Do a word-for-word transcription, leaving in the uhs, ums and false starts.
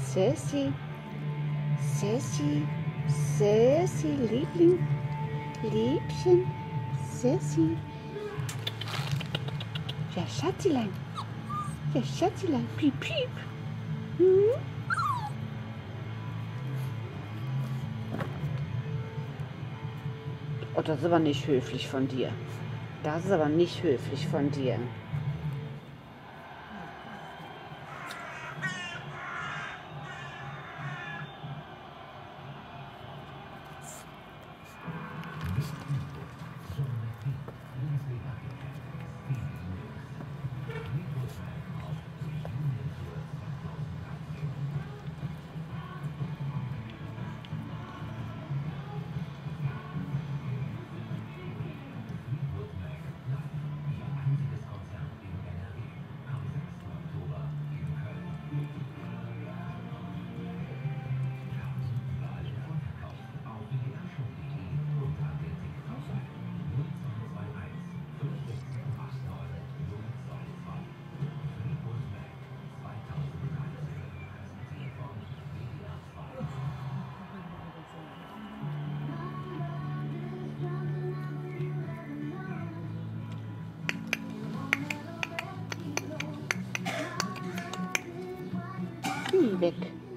Sassy, Sassy, Sassy, Liebling, Liebchen, Sassy. Ja, Schatzilein, ja, Schatzilein, piep, piep. Hm? Oh, das ist aber nicht höflich von dir. Das ist aber nicht höflich von dir. Weg.